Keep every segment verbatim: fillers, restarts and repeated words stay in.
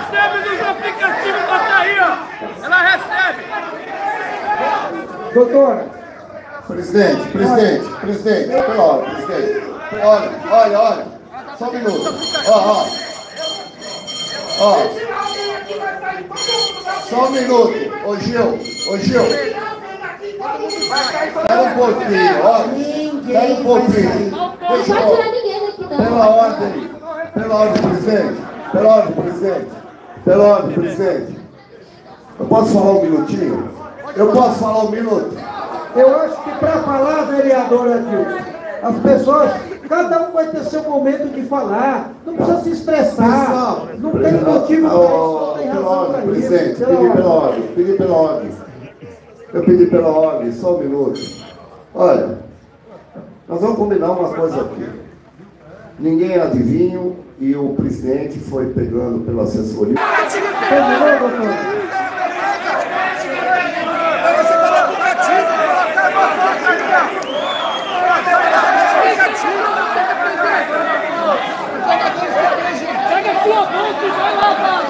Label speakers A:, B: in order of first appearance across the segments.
A: recebe nos aplicativos da aí, ó. Ela recebe.
B: Doutora.
C: Presidente, presidente, presidente, pela hora, presidente. Olha, olha, olha. Só um minuto. Ó, ó. Ó. Só um minuto. Ô Gil, ô Gil. Espera um pouquinho, olha. Espera um pouquinho. Deixa eu... Pela ordem, pela ordem, presidente. Pela ordem, presidente. Pela ordem, presidente. Eu posso falar um minutinho? Eu posso falar um minuto?
B: Eu acho que para falar, vereadora Dilson, as pessoas, cada um vai ter seu momento de falar, não precisa se estressar,
C: Pessoal,
B: não tem motivo para isso, não tem
C: pela
B: razão
C: ordem,
B: para isso.
C: presidente, pedi pela ordem, pedi pela ordem. Eu pedi pela ordem, só um minuto. Olha, nós vamos combinar uma coisa aqui. Ninguém é adivinho e o presidente foi pegando pela assessoria.
B: Terminou, doutor?
A: Pega sua bolsa e vai lá, mano.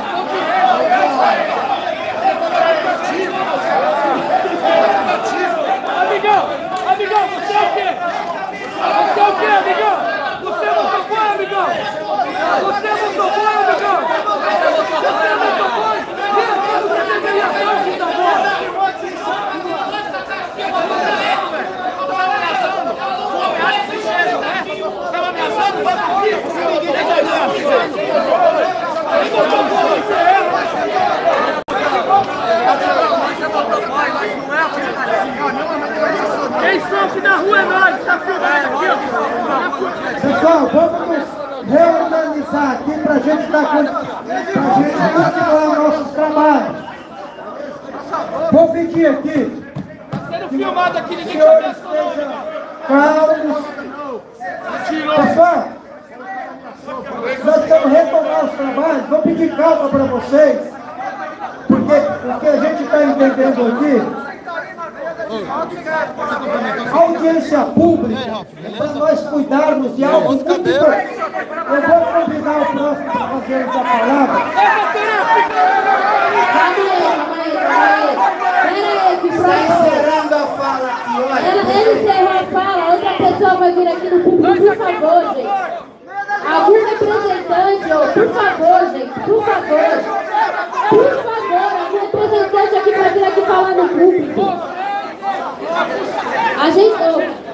A: Amigão, amigão, você é o quê? Você é o quê, amigão? Você é motoboy, amigão? Você é motoboy, amigão? Você é motoboy? E aqui você deveria estar aqui da bola. Quem sofre na rua é nós, tá filmando aqui, ó.
B: Pessoal, vamos nos reorganizar aqui para a gente dar pra gente continuar nossos trabalhos. Vou pedir aqui.
A: Tá sendo filmado aqui, ninguém
B: Senhores,
A: te abençoa,
B: estejam calmos. Pessoal, nós estamos retomando os trabalhos. Vou pedir calma para vocês, porque o que a gente está entendendo aqui, a audiência pública, para nós cuidarmos de algo muito importante. Eu vou convidar o próximo para fazer essa palavra.
D: Está encerrando a fala aqui, olha.
E: Ele encerrou a fala, outra pessoa vai vir aqui no público, por favor, gente. Algum representante, oh, por favor, gente, por favor. Por favor, algum representante aqui vai vir aqui falar no público. A gente... Oh.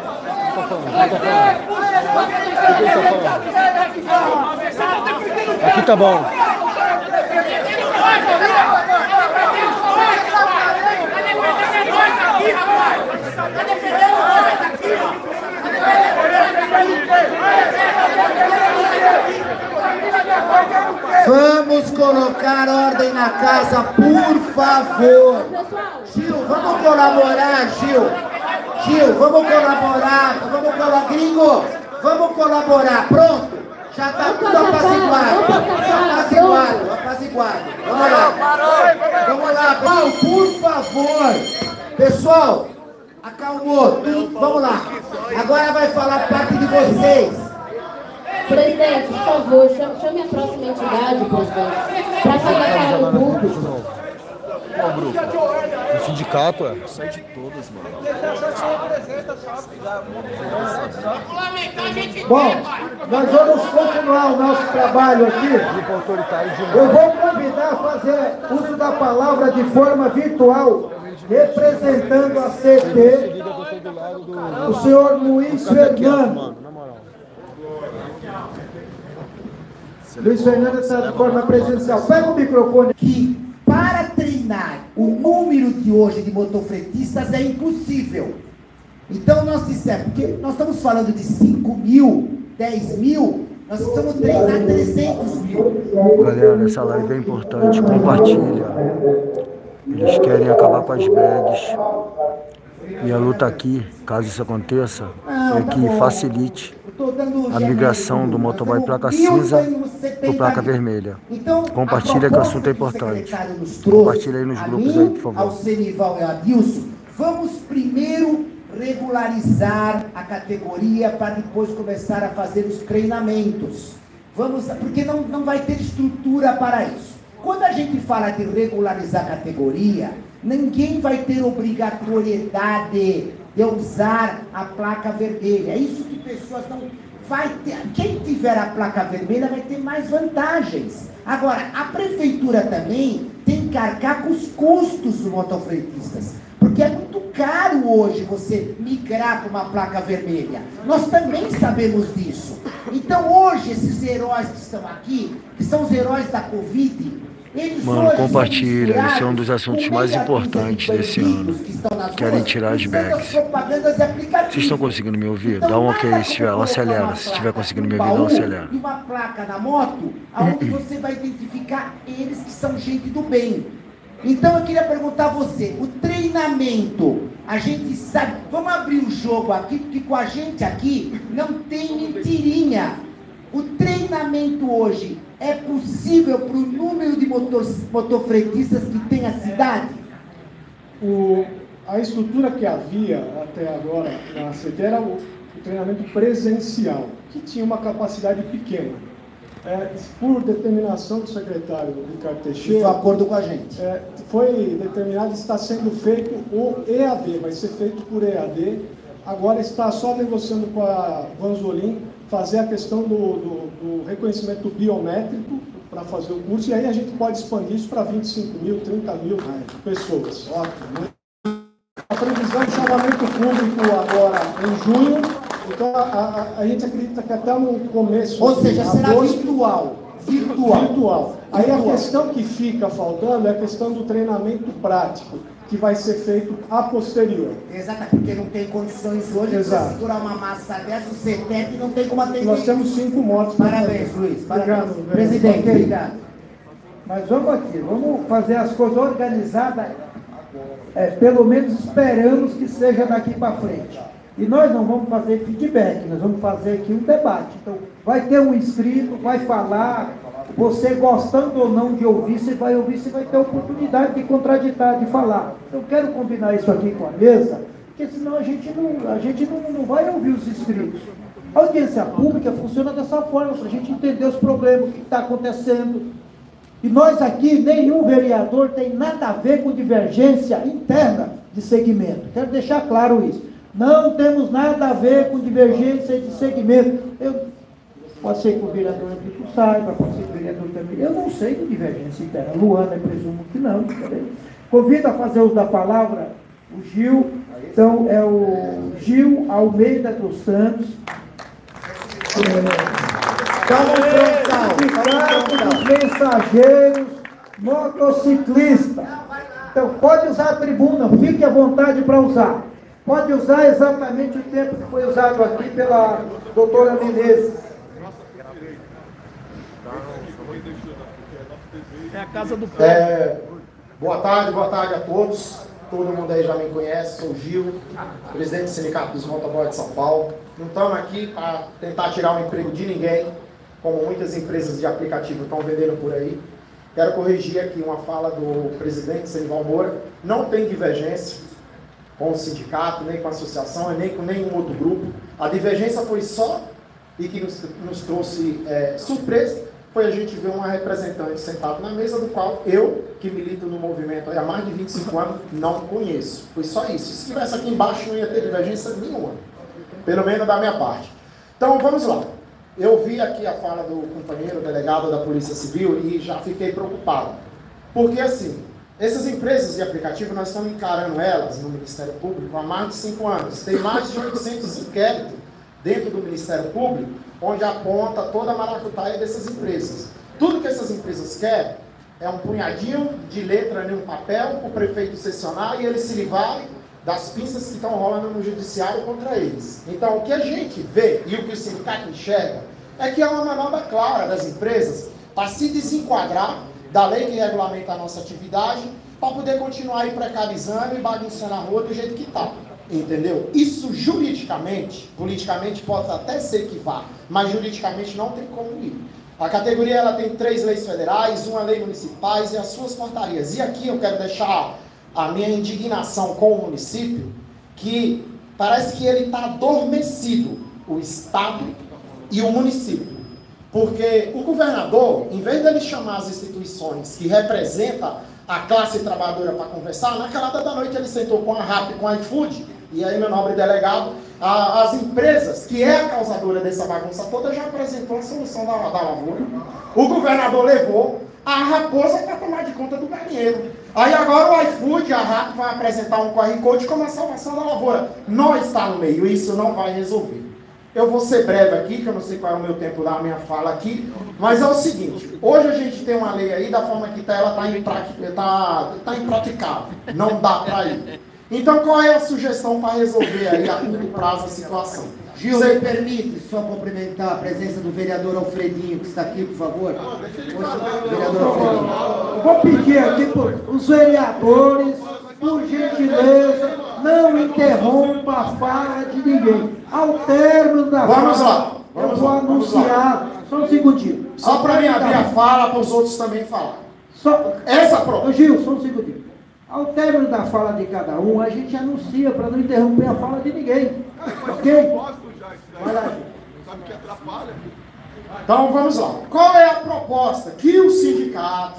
F: Aqui tá bom.
D: Vamos colocar ordem na casa, por favor. Gil, vamos colaborar, Gil. Gil, vamos colaborar, vamos colaborar. Gringo, vamos colaborar. Pronto, já está tudo apaziguado. Apaziguado, apaziguado. Vamos lá. Vamos lá, Paulo, por favor. Pessoal, acalmou, tudo, vamos lá. Agora vai falar parte de vocês.
E: Presidente, por favor, chame, chame a próxima entidade, presidente, para fazer a cara do público.
F: Qual grupo? O sindicato, é? Sai de todas, mano.
B: Bom, nós vamos continuar o nosso trabalho aqui. Eu vou convidar a fazer uso da palavra de forma virtual, representando a C T, o senhor Luiz Fernando. Luiz Fernando está de forma presencial. Pega o microfone.
D: Que para treinar o número de hoje de motofretistas é impossível. Então nós dissemos, porque nós estamos falando de cinco mil, dez mil, nós precisamos treinar trezentos mil.
F: Galera, essa live é importante, compartilha. Eles querem acabar com as bags. E a luta aqui, caso isso aconteça, é que facilite a migração do motoboy placa cinza para placa vermelha. Compartilha que o assunto é importante. Compartilha aí nos grupos aí, por favor.
D: Ao Senival e a Dilson, vamos primeiro regularizar a categoria para depois começar a fazer os treinamentos. Vamos, porque não, não vai ter estrutura para isso. Quando a gente fala de regularizar a categoria, ninguém vai ter obrigatoriedade de usar a placa vermelha. É isso que pessoas não... Vai ter, quem tiver a placa vermelha vai ter mais vantagens. Agora, a prefeitura também tem que arcar com os custos dos motofretistas. Porque é muito caro hoje você migrar para uma placa vermelha. Nós também sabemos disso. Então hoje, esses heróis que estão aqui, que são os heróis da Covid, eles
F: Mano,
D: hoje
F: compartilha, esse é um dos assuntos mais importantes desse ano. Querem tirar as bags. Vocês estão conseguindo me ouvir? Dá um ok se tiver, um acelera. Se estiver conseguindo me ouvir, dá um acelera.
D: E uma placa na moto, onde você vai identificar eles que são gente do bem. Então eu queria perguntar a você, o treinamento, a gente sabe, vamos abrir o jogo aqui, porque com a gente aqui não tem mentirinha. O treinamento hoje é possível para o número de motor, motofretistas que tem a cidade?
G: O, a estrutura que havia até agora na C T era o, o treinamento presencial, que tinha uma capacidade pequena. É, por determinação do secretário Ricardo Teixeira,
D: de acordo com a gente,
G: é, foi determinado, está sendo feito o E A D, vai ser feito por E A D. Agora está só negociando com a Vanzolin fazer a questão do, do, do reconhecimento biométrico para fazer o curso, e aí a gente pode expandir isso para vinte e cinco mil, trinta mil pessoas. Ótimo. A previsão de chamamento público agora em junho. Então, a, a, a gente acredita que até no começo...
D: Ou seja, será
G: agosto,
D: virtual. Virtual.
G: Virtual. Aí a questão que fica faltando é a questão do treinamento prático, que vai ser feito a posterior.
D: Exato, porque não tem condições hoje de segurar uma massa dessa, o C T E P não tem como atender.
G: Nós temos cinco motos.
D: Parabéns, Luiz. Parabéns.
G: Obrigado,
D: presidente, okay. Obrigado.
B: Mas vamos aqui, vamos fazer as coisas organizadas, é, pelo menos esperamos que seja daqui para frente. E nós não vamos fazer feedback, nós vamos fazer aqui um debate. Então, vai ter um inscrito, vai falar, você gostando ou não de ouvir, você vai ouvir, você vai ter a oportunidade de contraditar, de falar. Eu quero combinar isso aqui com a mesa, porque senão a gente não, a gente não, não vai ouvir os inscritos. A audiência pública funciona dessa forma, para a gente entender os problemas, o que está acontecendo. E nós aqui, nenhum vereador tem nada a ver com divergência interna de segmento. Quero deixar claro isso. Não temos nada a ver com divergência de segmento. Eu, pode ser que o vereador Brito saiba, pode ser que o vereador também. Eu não sei de divergência interna. Luana, eu presumo que não. Convido a fazer uso da palavra o Gil. Então, é o Gil Almeida dos Santos. Sindicato dos Mensageiros Motociclistas. Então, pode usar a tribuna, fique à vontade para usar. Pode usar exatamente o tempo que foi usado aqui pela doutora Menezes.
A: É a casa do povo.
H: É, boa tarde, boa tarde a todos. Todo mundo aí já me conhece, sou o Gil, presidente do Sindicato dos Motoboys de São Paulo. Não estamos aqui para tentar tirar o emprego de ninguém, como muitas empresas de aplicativo estão vendendo por aí. Quero corrigir aqui uma fala do presidente Senival Moura. Não tem divergência com o sindicato, nem com a associação, nem com nenhum outro grupo. A divergência foi só, e que nos, nos trouxe é, surpresa, foi a gente ver uma representante sentada na mesa, do qual eu, que milito no movimento há mais de vinte e cinco anos, não conheço. Foi só isso. Se estivesse aqui embaixo, não ia ter divergência nenhuma, pelo menos da minha parte. Então, vamos lá. Eu vi aqui a fala do companheiro delegado da Polícia Civil e já fiquei preocupado. Porque, assim, essas empresas de aplicativo, nós estamos encarando elas no Ministério Público há mais de cinco anos. Tem mais de oitocentos inquéritos dentro do Ministério Público, onde aponta toda a maracutaia dessas empresas. Tudo que essas empresas querem é um punhadinho de letra em um papel, o prefeito sessionar e eles se livrarem das pinças que estão rolando no judiciário contra eles. Então, o que a gente vê e o que o sindicato enxerga é que há uma manobra clara das empresas para se desenquadrar da lei que regulamenta a nossa atividade, para poder continuar aí precarizando e bagunçando a rua do jeito que está. Entendeu? Isso juridicamente, politicamente pode até ser que vá, mas juridicamente não tem como ir. A categoria ela tem três leis federais, uma lei municipais e as suas portarias. E aqui eu quero deixar a minha indignação com o município, que parece que ele está adormecido, o Estado e o município. Porque o governador, em vez dele chamar as instituições que representam a classe trabalhadora para conversar, naquela da noite ele sentou com a RAP, com a iFood, e aí meu nobre delegado, a, as empresas, que é a causadora dessa bagunça toda, já apresentou a solução da, da lavoura. O governador levou a raposa para tomar de conta do galinheiro. Aí agora o iFood, a RAP, vai apresentar um Q R Code como a salvação da lavoura. Não está no meio, isso não vai resolver. Eu vou ser breve aqui, que eu não sei qual é o meu tempo da minha fala aqui, mas é o seguinte, hoje a gente tem uma lei aí, da forma que está, ela está impraticável, tá, tá impraticável, não dá para ir. Então qual é a sugestão para resolver aí a curto prazo a situação?
D: Gil, me permite só cumprimentar a presença do vereador Alfredinho, que está aqui, por favor. Vereador Alfredinho.
B: Vou pedir aqui para os vereadores, por gentileza, não interrompa a fala de ninguém. Ao término da
H: vamos
B: fala,
H: lá, vamos
B: eu vou
H: lá,
B: anunciar, só um segundinho.
H: Só para mim abrir a fala, para os outros também falar.
B: Só,
H: Essa prova.
B: Gil, só um segundinho. Ao término da fala de cada um, a gente anuncia para não interromper a fala de ninguém. Ok? Vai lá, Gil.
I: Sabe que atrapalha?
H: Então vamos lá. Qual é a proposta que o sindicato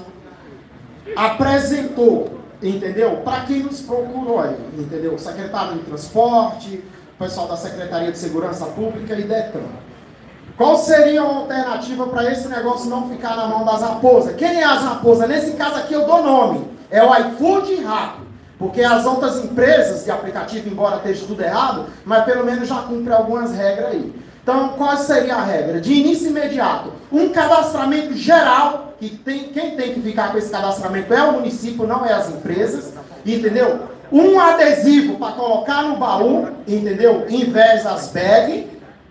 H: apresentou, entendeu? Para quem nos procurou aí, entendeu? O secretário de Transporte, o pessoal da Secretaria de Segurança Pública e DETRAN. Qual seria a alternativa para esse negócio não ficar na mão das raposas? Quem é as raposas? Nesse caso aqui eu dou nome. É o iFood e RAP. Porque as outras empresas de aplicativo, embora esteja tudo errado, mas pelo menos já cumpre algumas regras aí. Então, qual seria a regra? De início imediato, um cadastramento geral, que tem, quem tem que ficar com esse cadastramento é o município, não é as empresas, entendeu? Um adesivo para colocar no baú, entendeu? Em vez das bags,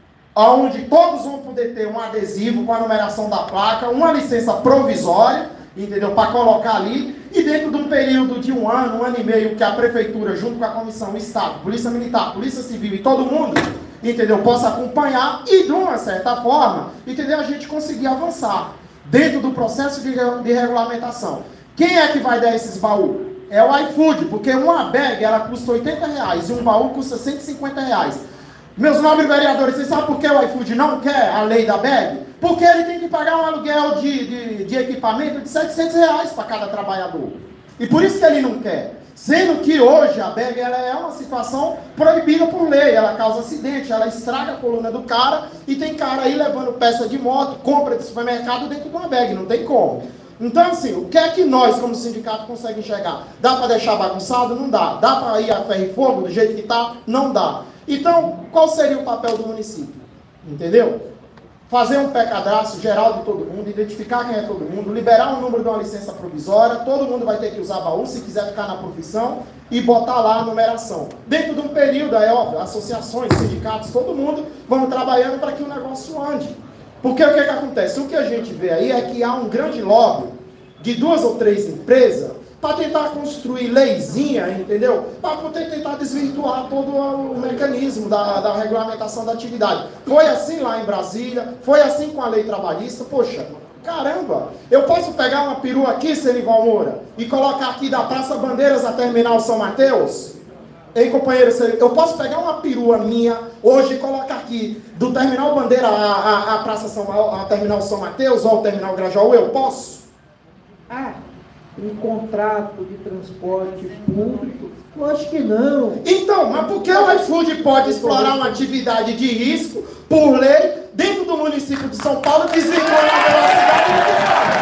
H: onde todos vão poder ter um adesivo com a numeração da placa, uma licença provisória, entendeu? Para colocar ali, e dentro de um período de um ano, um ano e meio, que a prefeitura, junto com a comissão, o Estado, Polícia Militar, Polícia Civil e todo mundo, entendeu? Possa acompanhar e, de uma certa forma, entendeu? A gente conseguir avançar dentro do processo de, de regulamentação. Quem é que vai dar esses baús? É o iFood, porque uma bag, ela custa oitenta reais e um baú custa cento e cinquenta reais. Meus nobres vereadores, vocês sabem por que o iFood não quer a lei da bag? Porque ele tem que pagar um aluguel de, de, de equipamento de setecentos reais para cada trabalhador. E por isso que ele não quer. Sendo que hoje a bag ela é uma situação proibida por lei. Ela causa acidente, ela estraga a coluna do cara. E tem cara aí levando peça de moto, compra de supermercado dentro de uma bag. Não tem como. Então assim, o que é que nós como sindicato conseguimos enxergar? Dá para deixar bagunçado? Não dá. Dá para ir a ferro e fogo do jeito que está? Não dá. Então, qual seria o papel do município? Entendeu? Fazer um pré-cadastro geral de todo mundo, identificar quem é todo mundo, liberar um número de uma licença provisória, todo mundo vai ter que usar baú se quiser ficar na profissão e botar lá a numeração. Dentro de um período, é óbvio, associações, sindicatos, todo mundo vão trabalhando para que o negócio ande. Porque o que, que acontece? O que a gente vê aí é que há um grande lobby de duas ou três empresas para tentar construir leizinha, entendeu? Para poder tentar desvirtuar todo o mecanismo da, da regulamentação da atividade. Foi assim lá em Brasília, foi assim com a lei trabalhista. Poxa, caramba, eu posso pegar uma perua aqui, Senival Moura, e colocar aqui da Praça Bandeiras a Terminal São Mateus? Ei, companheiro, eu posso pegar uma perua minha hoje e colocar aqui do Terminal Bandeira a, a, a Praça São, a Terminal São Mateus ou ao Terminal Grajaú? Eu posso?
B: Ah, um contrato de transporte público? Eu acho que não.
H: Então, mas por que o iFood pode explorar uma atividade de risco, por lei, dentro do município de São Paulo, desvirtuando a velocidade?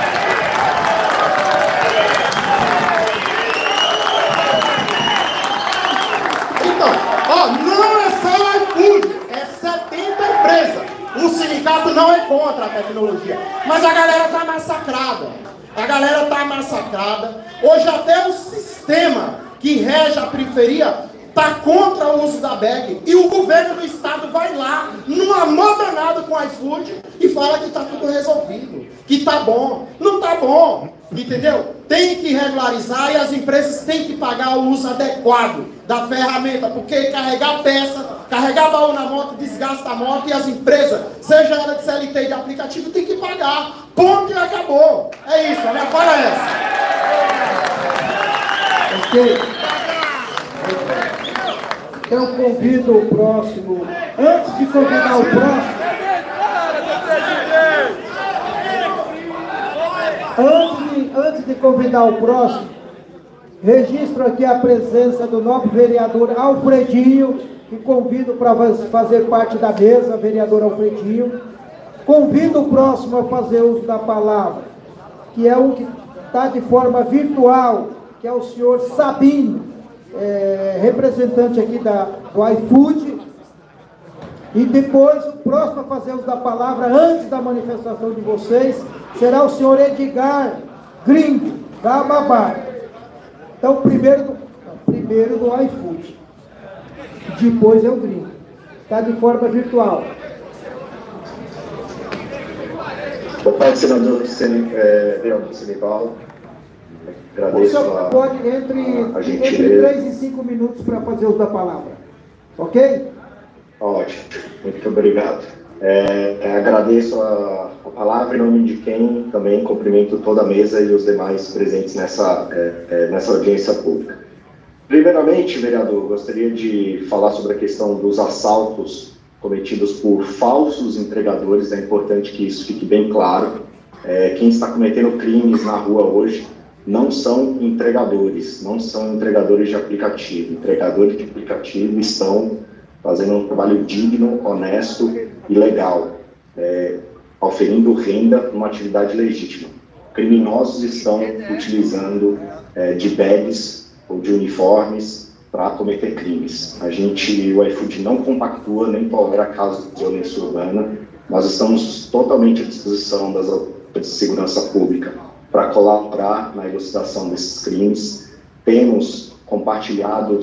H: Então, ó, não é só o iFood, é setenta empresas. O sindicato não é contra a tecnologia, mas a galera tá massacrada. A galera está massacrada. Hoje até o sistema que rege a periferia está contra o uso da bag. E o governo do estado vai lá, num amor danado com o iFood, e fala que está tudo resolvido, que está bom. Não está bom, entendeu? Tem que regularizar e as empresas têm que pagar o uso adequado da ferramenta, porque carregar peça, carregar baú na moto, desgasta a moto, e as empresas, seja ela de C L T de aplicativo, tem que pagar. Ponto e acabou. É isso, a minha fala é essa.
B: Ok. Então convido o próximo. Antes de convidar o próximo. Antes de, antes de convidar o próximo, registro aqui a presença do nobre vereador Alfredinho, que convido para fazer parte da mesa, vereador Alfredinho. Convido o próximo a fazer uso da palavra, que é o que está de forma virtual, que é o senhor Sabino, é, representante aqui da, do iFood. E depois, o próximo a fazer uso da palavra, antes da manifestação de vocês, será o senhor Edgar Gringo, da Babá. Então, primeiro do, primeiro do iFood, depois é o Gringo. Está de forma virtual.
I: Boa tarde, senador Leandro Senival. Agradeço a,
B: pode, entre,
I: a, a
B: entre três e cinco minutos para fazer uso da palavra. Ok?
I: Ótimo. Muito obrigado. É, é, agradeço a, a palavra em nome de quem também cumprimento toda a mesa e os demais presentes nessa, é, é, nessa audiência pública. Primeiramente, vereador, gostaria de falar sobre a questão dos assaltos cometidos por falsos entregadores. É importante que isso fique bem claro. É, quem está cometendo crimes na rua hoje não são entregadores, não são entregadores de aplicativo. Entregadores de aplicativo estão fazendo um trabalho digno, honesto e legal, é, oferindo renda numa atividade legítima. Criminosos estão utilizando é, de bags ou de uniformes para cometer crimes. A gente, o iFood não compactua nem tolera casos de violência urbana. Nós estamos totalmente à disposição das autoridades de segurança pública para colaborar na elucidação desses crimes. Temos compartilhado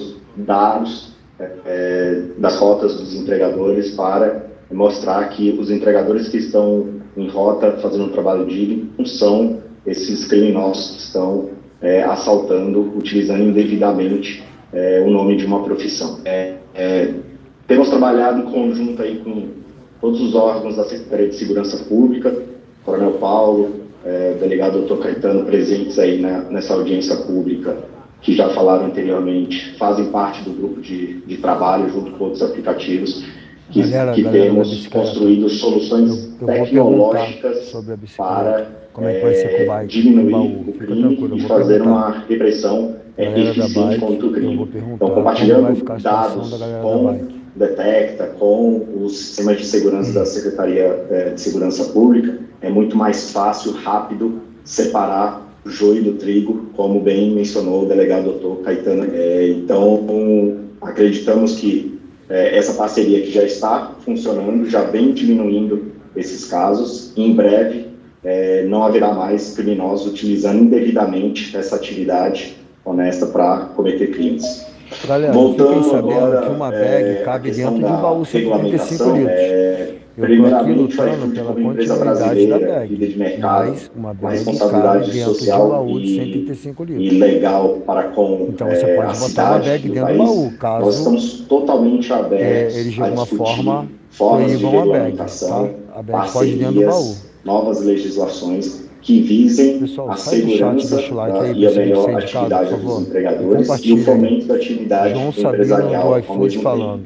I: dados é, é, das rotas dos entregadores para mostrar que os entregadores que estão em rota fazendo um trabalho digno não são esses criminosos que estão é, assaltando, utilizando indevidamente É, o nome de uma profissão. É, é, temos trabalhado em conjunto aí com todos os órgãos da Secretaria de Segurança Pública, Coronel Paulo, é, delegado doutor Caetano, presentes aí na, nessa audiência pública, que já falaram anteriormente, fazem parte do grupo de, de trabalho junto com outros aplicativos, que, galera, que galera temos construído soluções eu, eu tecnológicas para como é que vai ser com bike, diminuir o crime e fazer uma repressão é, eficiente contra o crime. Então, compartilhando dados com o Detecta, com os sistemas de segurança da Secretaria é, de Segurança Pública, é muito mais fácil, rápido, separar o joio do trigo, como bem mencionou o delegado doutor Caetano. É, então, acreditamos que é, essa parceria que já está funcionando, já vem diminuindo esses casos, e em breve é, não haverá mais criminosos utilizando indevidamente essa atividade honesta para cometer crimes.
F: Galera, voltando agora, que uma bag é, cabe dentro de um baú cento e trinta e cinco litros. É, eu estou aqui lutando pela continuidade da bag, de mercado, mas uma bag cabe dentro de um baú de cento e trinta e cinco litros.
I: E legal para com
F: então você é, pode botar uma bag dentro do baú, caso
I: nós estamos totalmente abertos
F: é, eles de alguma forma proíbam a bag, tá? A bag pode ir dentro do baú.
I: Novas legislações que visem pessoal, a segurança chat, like aí, e a melhor atividade dos entregadores e o fomento da atividade João empresarial.
F: Falando.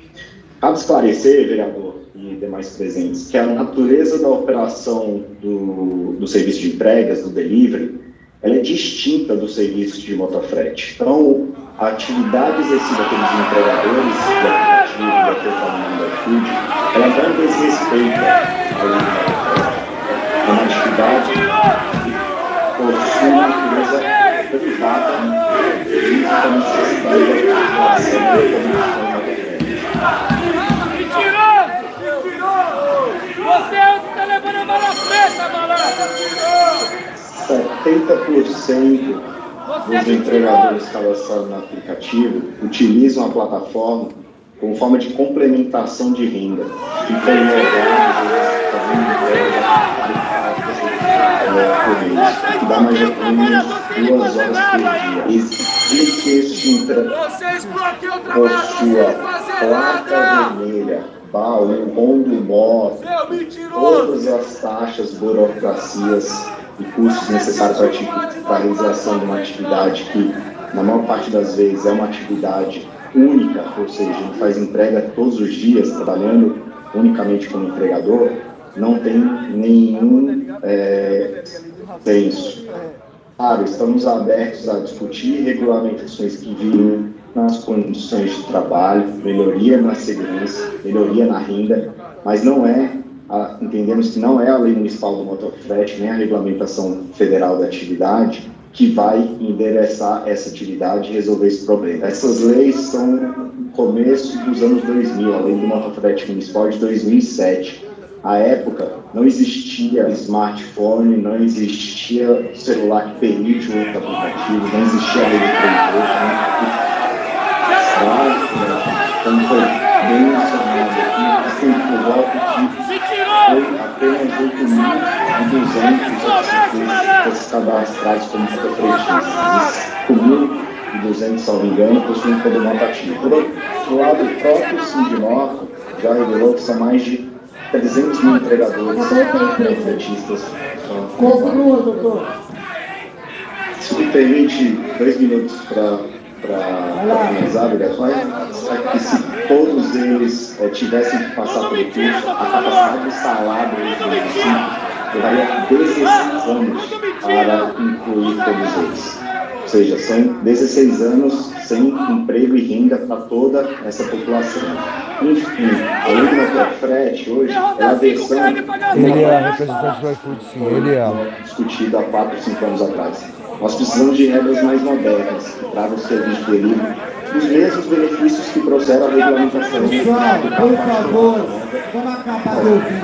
I: Cabe esclarecer, vereador e demais presentes, que a natureza da operação do, do serviço de entregas, do delivery, ela é distinta do serviço de motofrete. Então, a atividade exercida pelos entregadores do aplicativo e da plataforma do iFood, ela não desrespeita ao é uma atividade que possui uma natureza privada e a necessidade da relação da
A: Mentiroso! Mentiroso! Você é o que está levando a bala preta, malandro!
I: setenta por cento dos entregadores cadastrados no aplicativo utilizam a plataforma como forma de complementação de renda. E tem que dá mais ou menos duas horas por dia. Exige que este entregador possua placa vermelha, baú, condomó, todas as taxas, burocracias e custos necessários para a realização de uma atividade que, na maior parte das vezes, é uma atividade única, ou seja, ele faz entrega todos os dias, trabalhando unicamente como entregador. não tem nenhum é, senso. Claro, estamos abertos a discutir regulamentações que virem nas condições de trabalho, melhoria na segurança, melhoria na renda, mas não é, a, entendemos que não é a lei municipal do motofrete, nem a regulamentação federal da atividade que vai endereçar essa atividade e resolver esse problema. Essas leis são no começo dos anos dois mil, a lei do motofrete municipal de dois mil e sete. À época, não existia smartphone, não existia celular que permite o outro aplicativo, não existia a lei do três. Como foi bem mencionado aqui, foi por volta de apenas oito mil e duzentos foram cadastrados como motofretistas. cinco mil e duzentos, se não me engano, possuem todo o aplicativo. Por outro lado, o próprio Sindimoto já revelou que são mais de trezentos mil entregadores motofretistas.
B: Conclua, doutor.
I: Se me permite dois minutos para para finalizar, vereadores, é que se todos eles é, tivessem que passar pelo curso, a capacidade instalada em município levaria dezesseis anos para incluir todos eles. Ou seja, são dezesseis anos sem emprego e renda para toda essa população. Enfim, a lei do motofrete hoje é a versão...
F: Ele é representante do iFood, sim, ele é.
I: Discutido há quatro, cinco anos atrás. Nós precisamos de regras mais modernas, que tragam o serviço de delivery os mesmos benefícios que trouxeram a regulamentação.
B: Pessoal, por favor, vamos acabar de ouvir.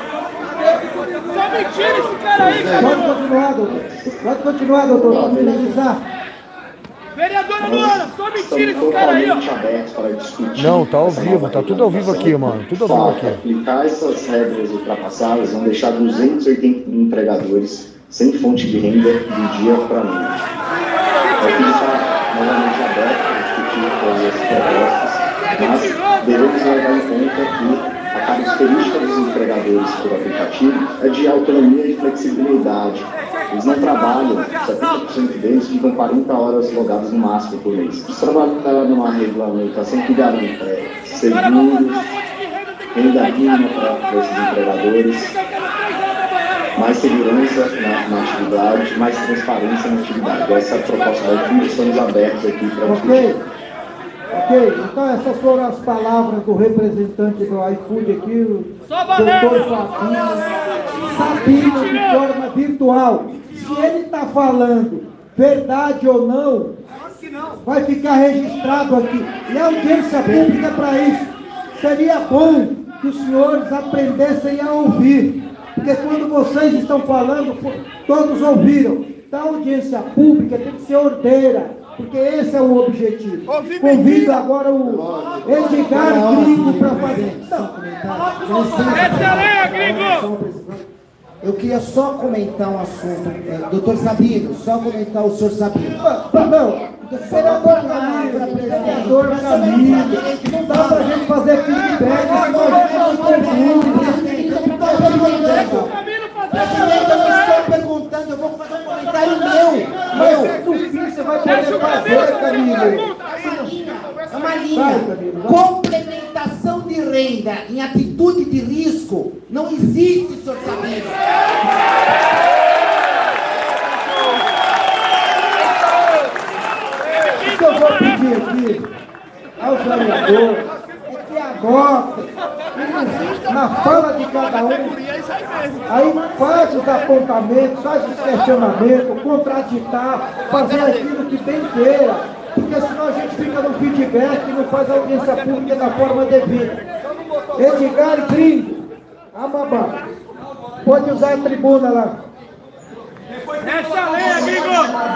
A: Só mentira esse cara aí, cara.
B: Pode continuar, doutor. Pode continuar, doutor, para finalizar.
A: Vereadora Luana, só mentira esse cara aí, ó.
I: Abertos para discutir.
F: Não, tá ao vivo, tá tudo ao vivo aqui, mano. Tudo ao vivo aqui.
I: Aplicar essas regras ultrapassadas vão deixar duzentos e oitenta empregadores sem fonte de renda do dia para a noite. Aqui está novamente aberto para discutir todas as propostas, mas devemos levar em conta que a característica dos empregadores por aplicativo é de autonomia e flexibilidade. Eles não trabalham, setenta por cento deles ficam quarenta horas logados no máximo por mês. Eles trabalham numa regulamentação que garanta seguros, renda mínima para esses empregadores, mais segurança na, na atividade, mais transparência na atividade. Essa é a proposta da I F U D, estamos abertos aqui para discutir.
B: Ok, ok. Então essas foram as palavras do representante do iFood aqui, o doutor Fabinho, Sabino, de forma virtual. Se ele está falando verdade ou não, vai ficar registrado aqui. E a audiência pública para isso. Seria bom que os senhores aprendessem a ouvir. Porque quando vocês estão falando, todos ouviram. Então a audiência pública tem que ser ordeira, porque esse é o objetivo. Convido agora o Edgar Gringo para fazer.
D: Eu queria só comentar um assunto. É, doutor Sabino, só comentar o senhor Sabino.
B: Não, senador Camilo, senador Camilo, não dá para a gente fazer feedback, senão a gente não conclui.
D: Presidente, eu não estou perguntando, eu vou fazer um comentário meu.
B: Mas no fim você vai poder fazer, Camilo.
D: É uma linha. Complementação de renda em atitude de risco não existe, senhor Sabino.
B: O que eu vou pedir aqui ao vereador é que agora, na fala de cada um, aí faz os apontamentos, faz os questionamentos, contraditar, fazer aquilo que bem queira, porque senão a gente fica no feedback e não faz a audiência pública da forma devida. Edgar Gringo, Amabá, pode usar a tribuna lá.
A: Essa lei, amigo!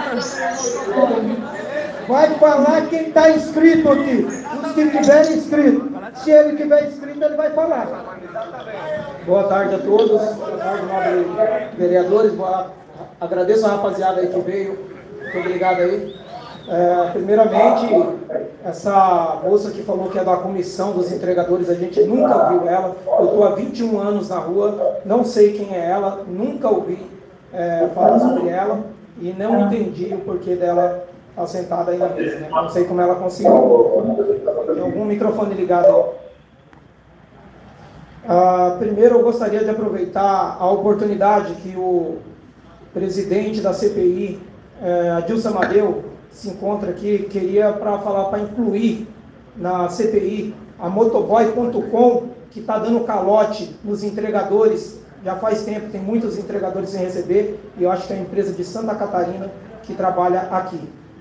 B: Vai falar quem está inscrito aqui, os que tiverem inscrito. Se ele tiver inscrito, ele vai falar.
J: Boa tarde a todos, boa tarde, nobres vereadores. Boa... Agradeço a rapaziada aí que veio, muito obrigado aí. É, primeiramente, essa moça que falou que é da comissão dos entregadores, a gente nunca viu ela. Eu estou há vinte e um anos na rua, não sei quem é ela, nunca ouvi é, falar sobre ela e não entendi o porquê dela estar sentada aí na mesa, né? Não sei como ela conseguiu. Tem algum microfone ligado aí. Ah, primeiro, eu gostaria de aproveitar a oportunidade que o presidente da C P I, eh, Adilson Amadeu, se encontra aqui, queria para falar, para incluir na C P I a motoboy ponto com, que está dando calote nos entregadores, já faz tempo, tem muitos entregadores sem receber, e eu acho que é a empresa de Santa Catarina que trabalha aqui.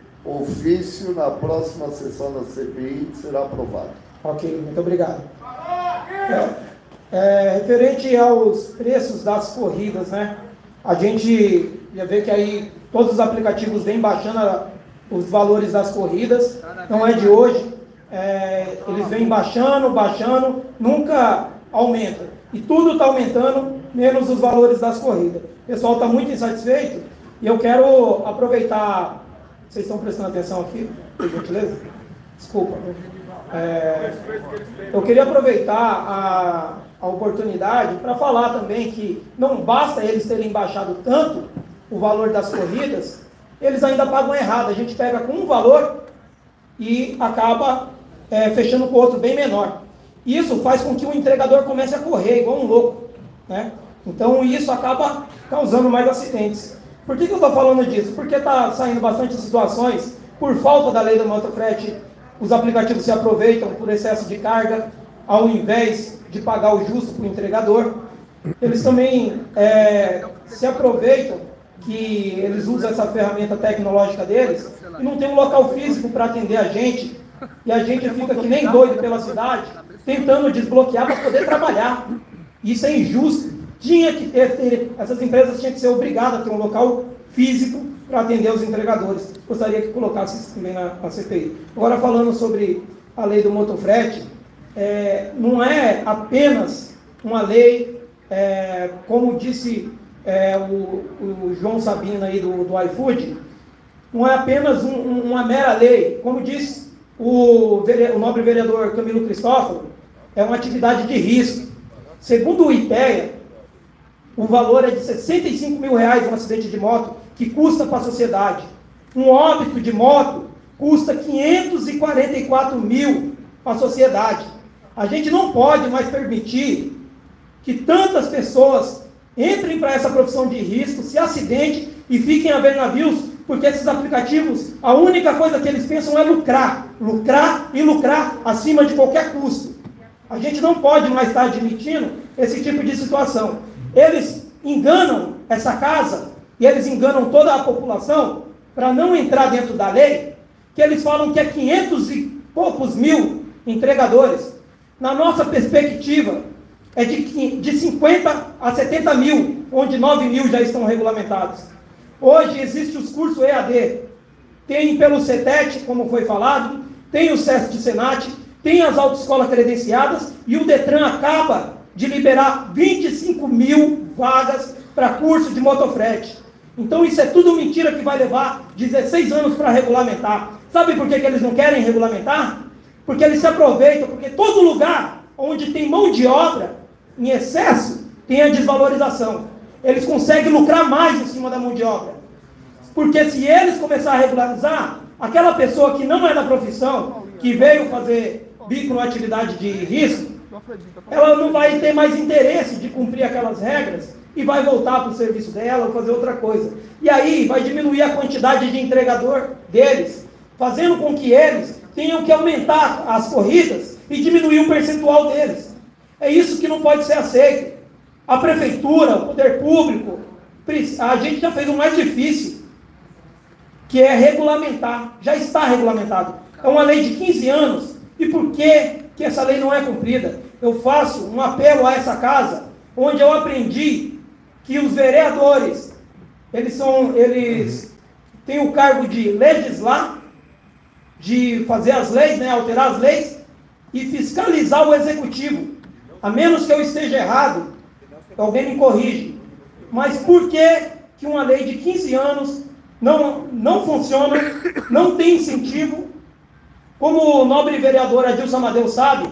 C: Ofício na próxima sessão da C P I será aprovado.
J: Ok, muito obrigado. É, é, referente aos preços das corridas, né? A gente já vê que aí todos os aplicativos vêm baixando a, os valores das corridas, não é de hoje. É, eles vêm baixando, baixando, nunca aumenta. E tudo está aumentando, menos os valores das corridas. O pessoal está muito insatisfeito e eu quero aproveitar. Vocês estão prestando atenção aqui, por gentileza? Desculpa. É, eu queria aproveitar a, a oportunidade para falar também que não basta eles terem baixado tanto o valor das corridas, eles ainda pagam errado. A gente pega com um valor e acaba é, fechando com outro bem menor. Isso faz com que o entregador comece a correr igual um louco, né? Então isso acaba causando mais acidentes. Por que, que eu estou falando disso? Porque está saindo bastante situações, por falta da lei do motofrete, os aplicativos se aproveitam por excesso de carga, ao invés de pagar o justo para o entregador. Eles também é, se aproveitam que eles usam essa ferramenta tecnológica deles e não tem um local físico para atender a gente, e a gente fica que nem doido pela cidade, tentando desbloquear para poder trabalhar. Isso é injusto. Tinha que ter, ter, essas empresas tinham que ser obrigadas a ter um local físico para atender os entregadores. Gostaria que colocasse isso também na, na C P I. Agora, falando sobre a lei do motofrete, é, não é apenas uma lei, é, como disse é, o, o João Sabino aí do, do iFood, não é apenas um, um, uma mera lei, como disse o, o nobre vereador Camilo Cristófalo, é uma atividade de risco. Segundo o IPEA, o valor é de sessenta e cinco mil reais um acidente de moto, que custa para a sociedade. Um óbito de moto custa quinhentos e quarenta e quatro mil para a sociedade. A gente não pode mais permitir que tantas pessoas entrem para essa profissão de risco, se acidentem e fiquem a ver navios, porque esses aplicativos, a única coisa que eles pensam é lucrar. Lucrar e lucrar acima de qualquer custo. A gente não pode mais estar admitindo esse tipo de situação. Eles enganam essa casa e eles enganam toda a população para não entrar dentro da lei, que eles falam que é quinhentos e poucos mil entregadores. Na nossa perspectiva, é de, de cinquenta a setenta mil, onde nove mil já estão regulamentados. Hoje existe os cursos E A D, tem pelo CETET, como foi falado, tem o SESC-Senat, tem as autoescolas credenciadas e o DETRAN acaba de liberar vinte e cinco mil vagas para curso de motofrete. Então isso é tudo mentira que vai levar dezesseis anos para regulamentar. Sabe por que, que eles não querem regulamentar? Porque eles se aproveitam, porque todo lugar onde tem mão de obra em excesso, tem a desvalorização. Eles conseguem lucrar mais em cima da mão de obra. Porque se eles começarem a regularizar, aquela pessoa que não é da profissão, que veio fazer bico numa atividade de risco, ela não vai ter mais interesse de cumprir aquelas regras e vai voltar para o serviço dela ou fazer outra coisa. E aí vai diminuir a quantidade de entregador deles, fazendo com que eles tenham que aumentar as corridas e diminuir o percentual deles. É isso que não pode ser aceito. A prefeitura, o poder público, a gente já fez o mais difícil, que é regulamentar. Já está regulamentado. É uma lei de quinze anos. E por que que essa lei não é cumprida? Eu faço um apelo a essa casa, onde eu aprendi que os vereadores, eles, são, eles têm o cargo de legislar, de fazer as leis, né, alterar as leis, e fiscalizar o executivo. A menos que eu esteja errado, alguém me corrige. Mas por que que uma lei de quinze anos não, não funciona, não tem incentivo? Como o nobre vereador Adilson Amadeu sabe,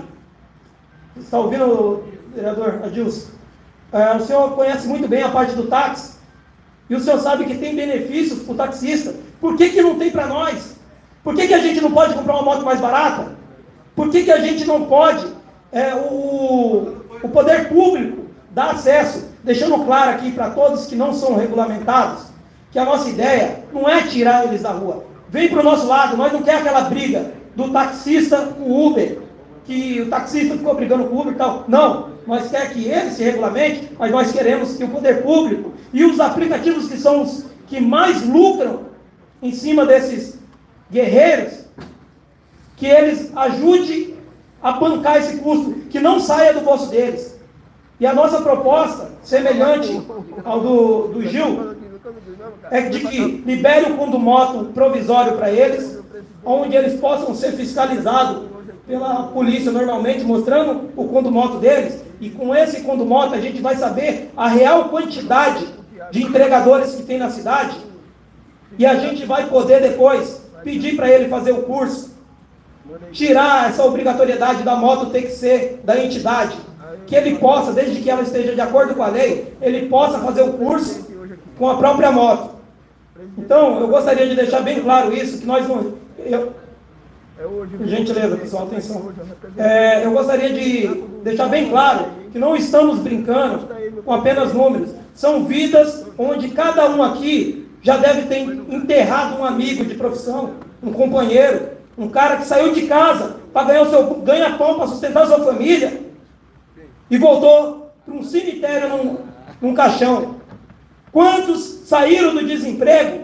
J: está ouvindo, vereador Adilson? É, o senhor conhece muito bem a parte do táxi, e o senhor sabe que tem benefícios para o taxista. Por que que não tem para nós? Por que que a gente não pode comprar uma moto mais barata? Por que que a gente não pode? É, o, O poder público dá acesso, deixando claro aqui para todos que não são regulamentados, que a nossa ideia não é tirar eles da rua. Vem para o nosso lado, nós não queremos aquela briga do taxista com o Uber, que o taxista ficou brigando com o Uber e tal. Não, nós queremos que ele se regulamente, mas nós queremos que o poder público e os aplicativos que são os que mais lucram em cima desses guerreiros, que eles ajudem a bancar esse custo, que não saia do bolso deles. E a nossa proposta, semelhante ao do, do Gil, é de que libere o condumoto provisório para eles, onde eles possam ser fiscalizados pela polícia normalmente, mostrando o condumoto deles, e com esse condumoto a gente vai saber a real quantidade de entregadores que tem na cidade, e a gente vai poder depois pedir para ele fazer o curso, tirar essa obrigatoriedade da moto ter que ser da entidade, que ele possa, desde que ela esteja de acordo com a lei, ele possa fazer o curso com a própria moto. Então, eu gostaria de deixar bem claro isso, que nós não... Eu, por gentileza, pessoal, atenção. É, eu gostaria de deixar bem claro que não estamos brincando com apenas números. São vidas onde cada um aqui já deve ter enterrado um amigo de profissão, um companheiro, um cara que saiu de casa para ganhar o seu ganha-pão, para sustentar a sua família, e voltou para um cemitério num, num caixão. Quantos saíram do desemprego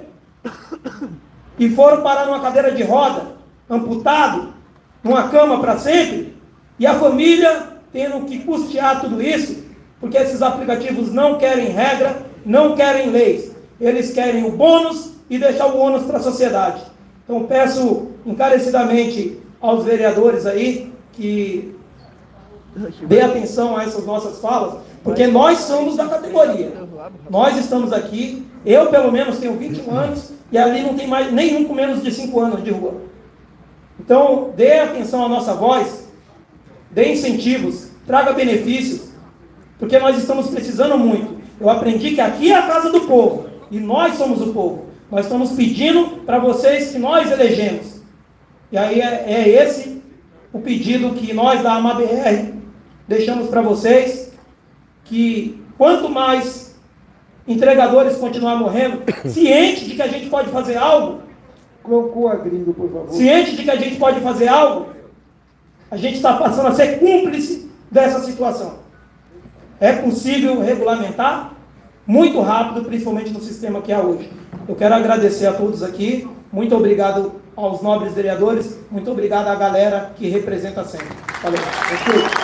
J: e foram parar numa cadeira de roda, amputado, numa cama para sempre, e a família tendo que custear tudo isso, porque esses aplicativos não querem regra, não querem leis, eles querem o bônus e deixar o ônus para a sociedade. Então peço encarecidamente aos vereadores aí que dê atenção a essas nossas falas, porque nós somos da categoria. Nós estamos aqui, eu pelo menos tenho vinte e um anos, e ali não tem mais nenhum com menos de cinco anos de rua. Então, dê atenção à nossa voz, dê incentivos, traga benefícios, porque nós estamos precisando muito. Eu aprendi que aqui é a casa do povo, e nós somos o povo. Nós estamos pedindo para vocês que nós elegemos. E aí é, é esse o pedido que nós da AMABR deixamos para vocês, que quanto mais entregadores continuar morrendo, ciente de que a gente pode fazer algo,
B: Conclua, gringo, por favor.
J: ciente de que a gente pode fazer algo, a gente está passando a ser cúmplice dessa situação. É possível regulamentar muito rápido, principalmente no sistema que há hoje. Eu quero agradecer a todos aqui, muito obrigado aos nobres vereadores, muito obrigado à galera que representa sempre. Valeu.